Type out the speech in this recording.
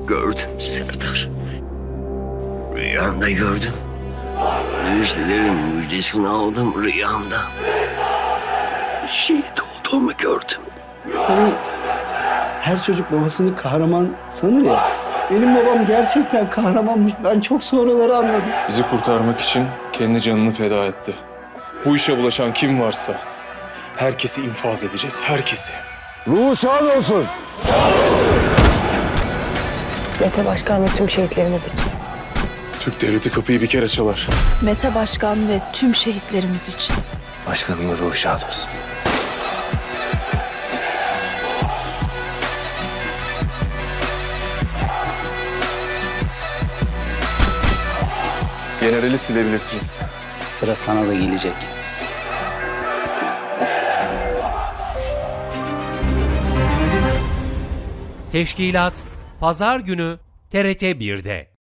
Gördüm Serdar. Rüyamda gördüm. Müjdelerin müjdesini aldım rüyamda. Şehit olduğumu gördüm. Hani her çocuk babasını kahraman sanır ya. Benim babam gerçekten kahramanmış. Ben çok sonraları anladım. Bizi kurtarmak için kendi canını feda etti. Bu işe bulaşan kim varsa herkesi infaz edeceğiz, herkesi. Ruhu şad olsun. Mete Başkan ve tüm şehitlerimiz için. Türk devleti kapıyı bir kere çalar. Mete Başkan ve tüm şehitlerimiz için. Başkanımın ruhu şad olsun. Generali silebilirsiniz. Sıra sana da gelecek. Teşkilat Pazar günü TRT 1'de.